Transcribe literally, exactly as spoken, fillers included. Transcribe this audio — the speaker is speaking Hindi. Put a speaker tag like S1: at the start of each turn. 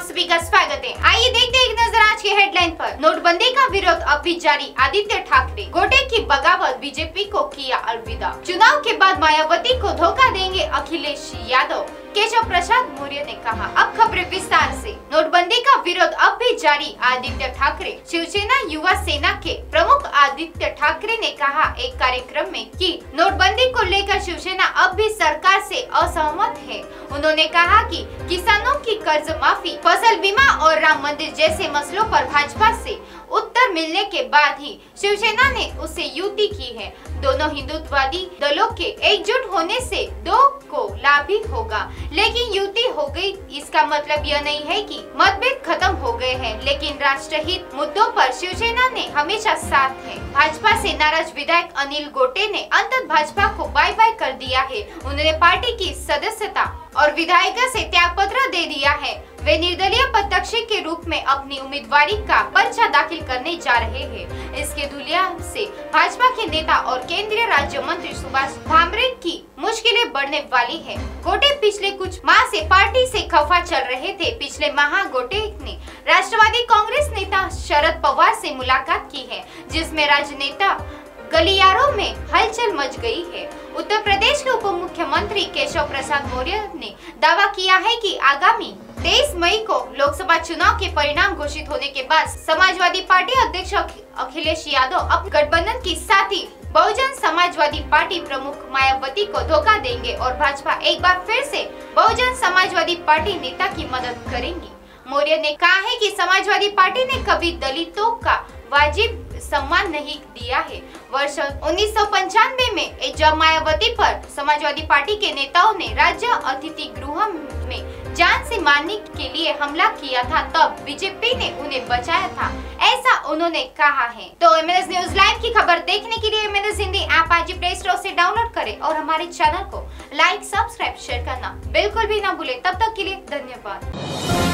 S1: सभी का स्वागत है। आइए देखते हैं एक नजर आज के हेडलाइन पर। नोटबंदी का विरोध अब भी जारी। आदित्य ठाकरे गोटे की बगावत, बीजेपी को किया अलविदा। चुनाव के बाद मायावती को धोखा देंगे अखिलेश यादव, केशव प्रसाद मौर्य ने कहा। अब खबरें विस्तार से। नोटबंदी का विरोध अब भी जारी। आदित्य ठाकरे शिवसेना युवा सेना के प्रमुख आदित्य ठाकरे ने कहा एक कार्यक्रम में कि नोटबंदी को लेकर शिवसेना अब भी सरकार से असहमत है। उन्होंने कहा कि किसानों की कर्ज माफी, फसल बीमा और राम मंदिर जैसे मसलों पर भाजपा से उत्तर मिलने के बाद ही शिवसेना ने उससे युति की है। दोनों हिंदुत्ववादी दलों के एकजुट होने से दो को लाभ ही होगा, लेकिन युति हो गई इसका मतलब यह नहीं है कि मतभेद खत्म हो गए हैं। लेकिन राष्ट्रहित मुद्दों पर शिवसेना ने हमेशा साथ है। भाजपा से नाराज विधायक अनिल गोटे ने अंततः भाजपा को बाय बाय कर दिया है। उन्होंने पार्टी की सदस्यता और विधायिका से त्याग पत्र दे दिया है। वे निर्दलीय प्रत्याशी के रूप में अपनी उम्मीदवारी का पर्चा दाखिल करने जा रहे हैं। इसके धुलिया से भाजपा के नेता और केंद्रीय राज्य मंत्री सुभाष भामरे की मुश्किलें बढ़ने वाली है। गोटे पिछले कुछ माह से पार्टी से खफा चल रहे थे। पिछले माह गोटे ने राष्ट्रवादी कांग्रेस नेता शरद पवार से मुलाकात की है, जिसमें राजनेता गलियारों में हलचल मच गई है। उत्तर प्रदेश के उप मुख्यमंत्री केशव प्रसाद मौर्य ने दावा किया है कि आगामी तेईस मई को लोकसभा चुनाव के परिणाम घोषित होने के बाद समाजवादी पार्टी अध्यक्ष अखिलेश यादव अब गठबंधन की साथी बहुजन समाजवादी पार्टी प्रमुख मायावती को धोखा देंगे और भाजपा एक बार फिर से बहुजन समाजवादी पार्टी नेता की मदद करेंगी। मौर्य ने कहा है कि समाजवादी पार्टी ने कभी दलितों का वाजिब सम्मान नहीं दिया है। वर्ष उन्नीस सौ पंचानवे में जब मायावती पर समाजवादी पार्टी के नेताओं ने राज्य अतिथि गृह में जान से मारने के लिए हमला किया था, तब बीजेपी ने उन्हें बचाया था, ऐसा उन्होंने कहा है। तो M N S news live की खबर देखने के लिए M N S Hindi app आज प्ले स्टोर से डाउनलोड करें और हमारे चैनल को लाइक, सब्सक्राइब, शेयर करना बिल्कुल भी ना भूले। तब तक के लिए धन्यवाद।